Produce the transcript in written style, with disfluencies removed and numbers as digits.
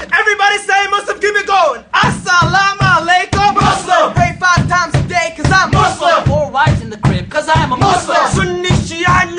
Everybody say Muslim, keep it going. Assalamu alaikum. Muslim. Pray 5 times a day cause I'm Muslim. 4 wives in the crib cause I'm a Muslim. Sunni, Shia,